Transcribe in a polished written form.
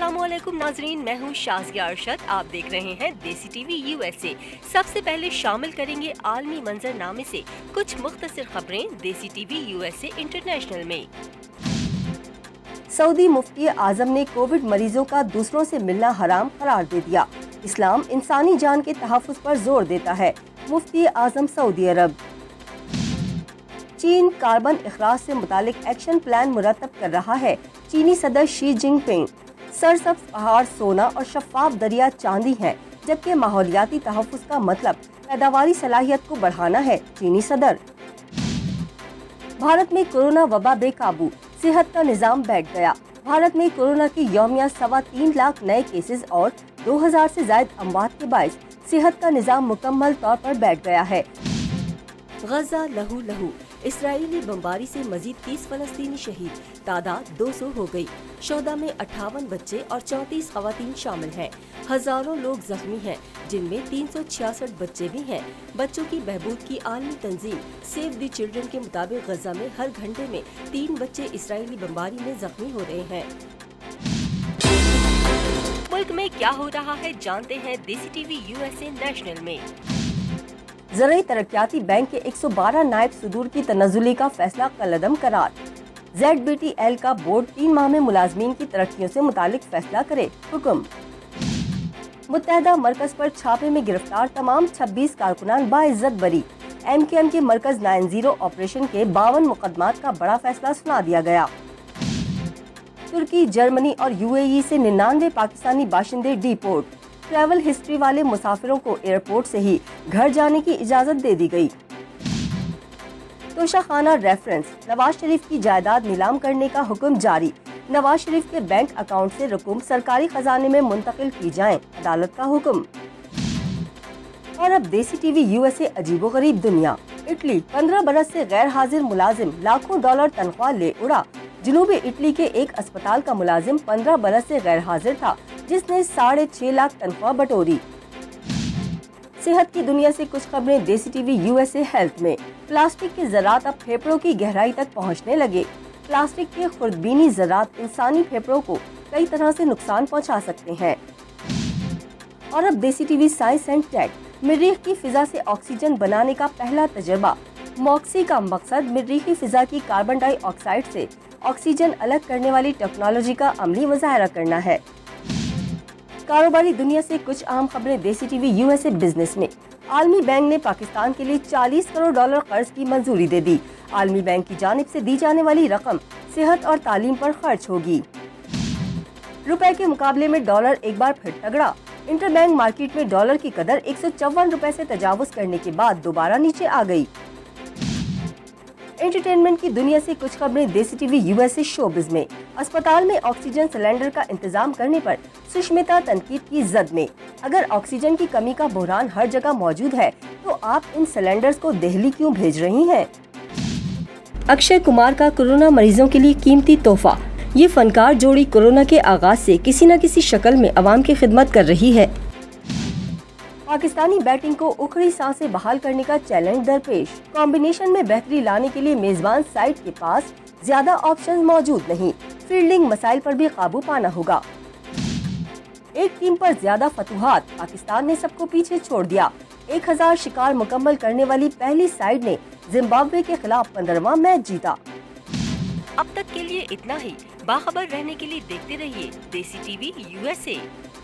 अस्सलाम वालेकुम नाजरीन, मैं हूँ शाज़िया अरशद। आप देख रहे हैं देसी टीवी यूएसए। सबसे पहले शामिल करेंगे आलमी मंजरनामे से कुछ मुख्तसर खबरें देसी टीवी यूएसए इंटरनेशनल में। सऊदी मुफ्ती आजम ने कोविड मरीजों का दूसरों से मिलना हराम करार दे दिया। इस्लाम इंसानी जान के तहफ़्फ़ुज़ पर जोर देता है। मुफ्ती आजम सऊदी अरब। चीन कार्बन इखराज से मुतालिक एक्शन प्लान मुरतब कर रहा है। चीनी सदर शी जिनपिंग। सरसब्ज पहाड़ सोना और शफाफ दरिया चांदी हैं, जबकि माहौलियाती तहफ़्फ़ुज़ का मतलब पैदावारी सलाहियत को बढ़ाना है। चीनी सदर। भारत में कोरोना वबा बेकाबू, सेहत का निज़ाम बैठ गया। भारत में कोरोना की यौमिया 3.25 लाख नए केसेस और 2000 से ज्यादा अमवात के बाइस सेहत का निज़ाम मुकम्मल तौर पर बैठ गया है। गजा लहू लहू, इसराइली बमबारी से मजीद 30 फलस्तीनी शहीद, तादाद 200 हो गई। शोदा में 58 बच्चे और 34 खवातीन शामिल हैं। हजारों लोग जख्मी हैं, जिनमें 366 बच्चे भी हैं। बच्चों की बहबूद की आलमी तंजीम सेव द चिल्ड्रन के मुताबिक गजा में हर घंटे में 3 बच्चे इसराइली बमबारी में जख्मी हो रहे हैं। मुल्क में क्या हो रहा है, जानते हैं देसी टीवी यूएसए नेशनल में। ज़राई तरक्याती बैंक के 112 नायब सुदूर की तनज़ुली का फैसला कलअदम करार। ZBTL का बोर्ड 3 माह में मुलाजमीन की तरक्कियों से मुतालिक फैसला करे, हुक्म। मुत्तहदा मरकज पर छापे में गिरफ्तार तमाम 26 कारकुनान बाइज्जत बरी। MKM के मरकज 90 ऑपरेशन के 52 मुकदमात का बड़ा फैसला सुना दिया गया। तुर्की, जर्मनी और UAE से 99 पाकिस्तानी बाशिंदे डिपोर्ट। ट्रैवल हिस्ट्री वाले मुसाफिरों को एयरपोर्ट से ही घर जाने की इजाजत दे दी गई। तोशाखाना रेफरेंस, नवाज शरीफ की जायदाद नीलाम करने का हुक्म जारी। नवाज शरीफ के बैंक अकाउंट से रकूम सरकारी खजाने में मुंतकिल की जाएं, अदालत का हुक्म। और अब देसी टीवी यूएसए अजीबोगरीब दुनिया। इटली, 15 बरस से गैर हाजिर मुलाजिम लाखों डॉलर तनख्वाह ले उड़ा। जनूबी इटली के एक अस्पताल का मुलाजिम 15 बरस से गैर हाजिर था, जिसने 6.5 लाख तनख्वाह बटोरी। सेहत की दुनिया से कुछ खबरें देसी टीवी यूएसए हेल्थ में। प्लास्टिक के ज़रात अब फेफड़ों की गहराई तक पहुंचने लगे। प्लास्टिक के खुर्दबीनी ज़रात इंसानी फेफड़ों को कई तरह से नुकसान पहुंचा सकते हैं। और अब Desi TV science and tech, मरीख की फिजा से ऑक्सीजन बनाने का पहला तजर्बा। मॉक्सी का मकसद मरीखी फिजा की कार्बन डाइऑक्साइड से ऑक्सीजन अलग करने वाली टेक्नोलॉजी का अमली मुजाहरा करना है। कारोबारी दुनिया से कुछ अहम खबरें देसी टीवी यूएसए बिजनेस में। आलमी बैंक ने पाकिस्तान के लिए 40 करोड़ डॉलर कर्ज की मंजूरी दे दी। आलमी बैंक की जानिब से दी जाने वाली रकम सेहत और तालीम पर खर्च होगी। रुपए के मुकाबले में डॉलर एक बार फिर तगड़ा। इंटरबैंक मार्केट में डॉलर की कदर 154 रुपए से तजावुज करने के बाद दोबारा नीचे आ गई। एंटरटेनमेंट की दुनिया से कुछ खबरें देसी टीवी यूएसए शोबिज में। अस्पताल में ऑक्सीजन सिलेंडर का इंतजाम करने पर सुष्मिता तनकीद की जद में। अगर ऑक्सीजन की कमी का बहरान हर जगह मौजूद है, तो आप इन सिलेंडर्स को दिल्ली क्यों भेज रही हैं? अक्षय कुमार का कोरोना मरीजों के लिए कीमती तोहफा। ये फनकार जोड़ी कोरोना के आगाज से किसी न किसी शक्ल में अवाम की खिदमत कर रही है। पाकिस्तानी बैटिंग को उखड़ी सांसें बहाल करने का चैलेंज दरपेश। कॉम्बिनेशन में बेहतरी लाने के लिए मेजबान साइड के पास ज्यादा ऑप्शंस मौजूद नहीं। फील्डिंग मसाइल पर भी काबू पाना होगा। एक टीम पर ज्यादा फतुहात, पाकिस्तान ने सबको पीछे छोड़ दिया। 1000 शिकार मुकम्मल करने वाली पहली साइड ने जिम्बाब्वे के खिलाफ 15वां मैच जीता। अब तक के लिए इतना ही। बाखबर रहने के लिए देखते रहिए देसी टीवी यूएसए।